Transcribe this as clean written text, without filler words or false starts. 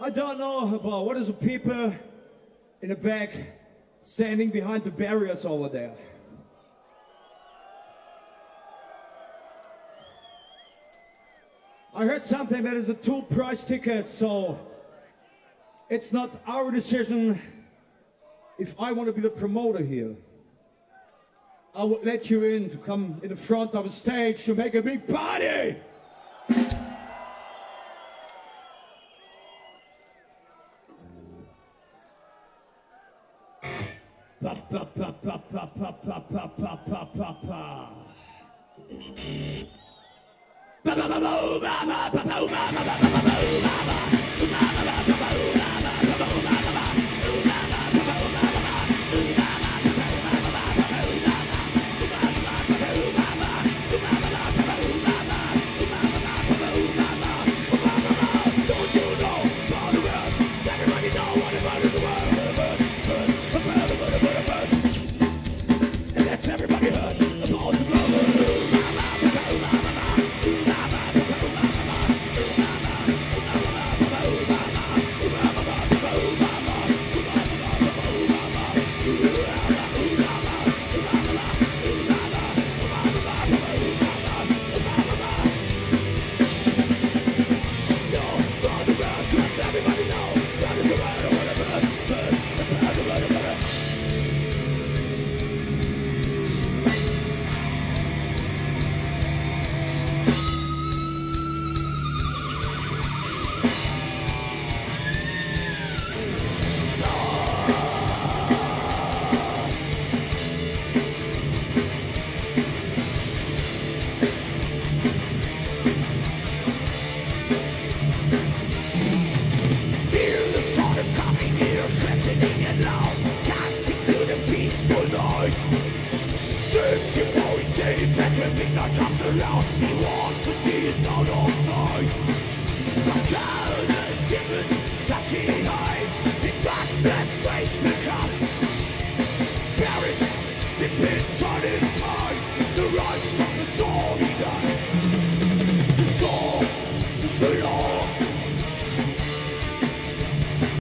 I don't know about what is the people in the back standing behind the barriers over there. I heard something that is a 2-price ticket, so it's not our decision if I want to be the promoter here. I would let you in to come in the front of the stage to make a big party. Pa pa pa pa pa pa pa pa pa pa pa pa. The right from the